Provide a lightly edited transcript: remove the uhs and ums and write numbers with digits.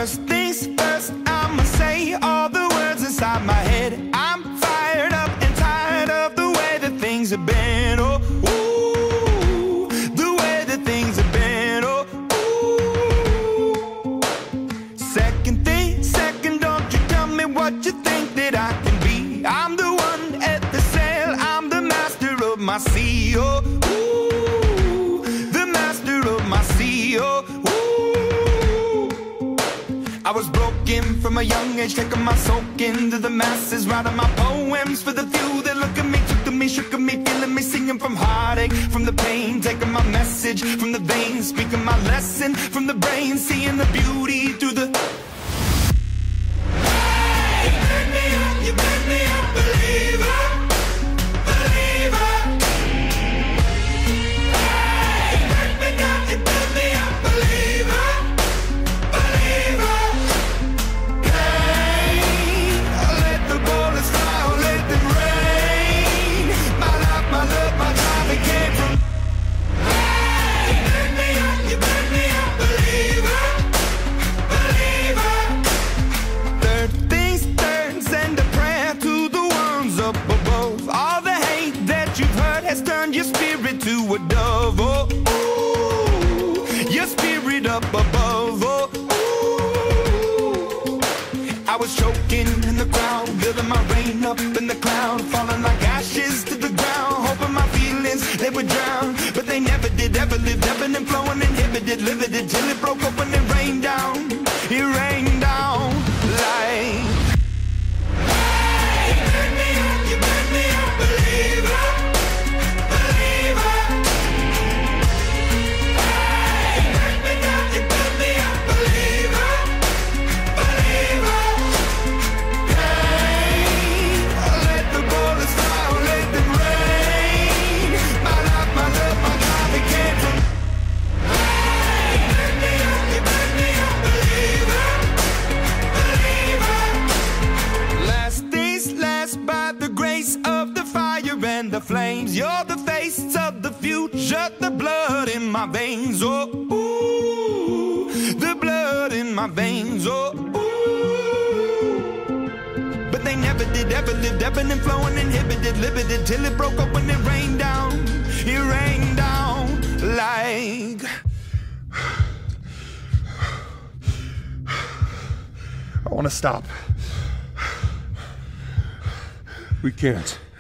First things first, I'ma say all the words inside my head. I'm fired up and tired of the way that things have been. Oh, ooh, the way that things have been. Oh, ooh. Second thing, second, don't you tell me what you think that I can be. I'm the one at the sail, I'm the master of my sea. Oh, ooh, the master of my sea. Oh, I was broken from a young age, taking my soak into the masses, writing my poems for the few that look at me, took to me, shook at me, feeling me, singing from heartache, from the pain, taking my message from the veins, speaking my lesson from the brain, seeing the beauty through the... Hey, you made me a believer, believer. Hey, you break me down, you build me a believer, believer. Turn your spirit to a dove, oh, ooh, your spirit up above, oh, ooh. I was choking in the crowd, building my rain up in the cloud, falling like ashes to the ground, hoping my feelings, they would drown, but they never did, ever lived, ebbing and flowing, inhibited, limited, till it broke open and rained down, it rained down like... Hey, you made me a believer. The flames, you're the face of the future, the blood in my veins, oh, ooh, the blood in my veins, oh, ooh. But they never did, ever lived, ebbing and flowing, inhibited, limited, till it broke up when it rained down like... I want to stop. We can't.